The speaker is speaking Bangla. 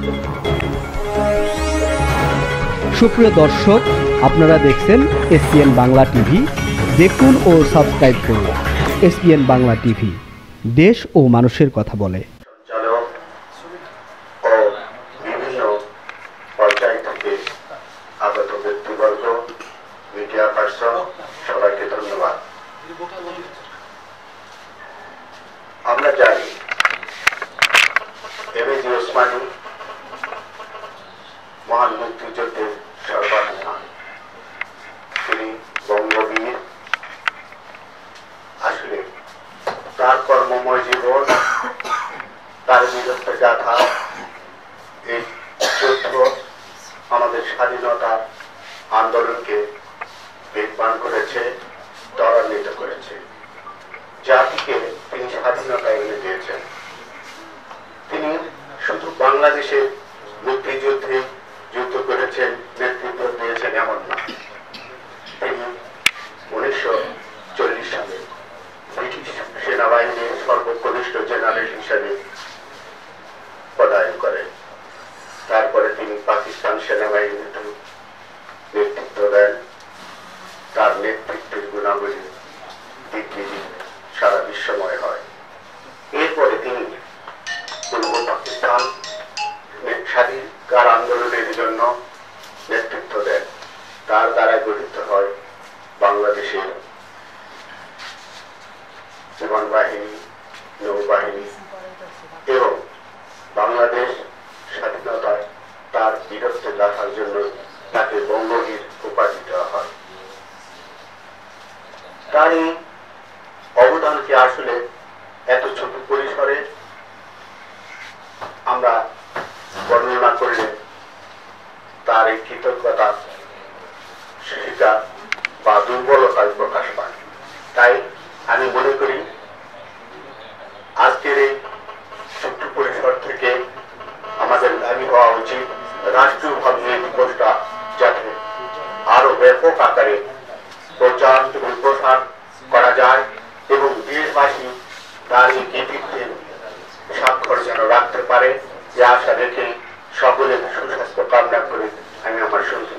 সুপ্রিয় দর্শক, আপনারা দেখছেন এসপিএন বাংলা টিভি। দেখুন ও সাবস্ক্রাইব করুন এসপিএন বাংলা টিভি, দেশ ও মানুষের কথা বলে। বিভিন্ন পর্যায় থেকে আগত ব্যক্তিবর্গ, মিডিয়া পার্সন, সবাইকে ধন্যবাদ। আমরা জানি এমএজি ওসমানী মহান মুক্তিযুদ্ধের সর্বাধিনায়ক, তিনি বঙ্গবীর। আসলে তার কর্মময় জীবন, তার বীরত্ব গাথা এই যুদ্ধ আমাদের স্বাধীনতা আন্দোলনকে বেগবান করেছে, ত্বরান্বিত করেছে। জাতিকে তিনি স্বাধীনতা এনে দিয়েছেন। তিনি শুধু বাংলাদেশে মুক্তিযুদ্ধে যুদ্ধ করেছেন, নেতৃত্ব দিয়েছেন এমন না। তিনি 1940 সালে ব্রিটিশ সেনাবাহিনীর সর্বকনিষ্ঠ জেনারেল হিসেবে পদায়ন করেন। তারপরে তিনি পাকিস্তান সেনাবাহিনীতে নেতৃত্ব দেন। তার নেতৃত্বের গুণাবলী দিগ্বিজয়ী সারা বিশ্বময় হয়। এরপরে তিনি পূর্ব পাকিস্তান স্বাধিকার আন্দোলনের জন্য নেতৃত্ব দেন। তার দ্বারা গঠিত হয় বাংলাদেশের বিমান বাহিনী, নৌবাহিনী এবং বাংলাদেশ স্বাধীনতায় তার বীরত্ব দেখার জন্য তাকে বঙ্গবীর উপাধি দেওয়া হয়। তার এই অবদানকে আসলে এত ছোট পরিসরে আমরা বর্ণনা করলে তার এই কৃতজ্ঞতা স্বীকার বা দুর্বলতায় প্রকাশ পায়। তাই আমি মনে করি আজকের এই ছোট্ট পরিসর থেকে আমাদের দাবি হওয়া উচিত রাষ্ট্রীয়ভাবে এই দিবসটা যাতে আরো ব্যাপক আকারে প্রচার এবং প্রসার করা যায় এবং দেশবাসী তার এই কৃতিত্বের স্বাক্ষর যেন রাখতে পারে। যে আশা রেখে সকলের সুস্বাস্থ্য কামনা করে আমি আমার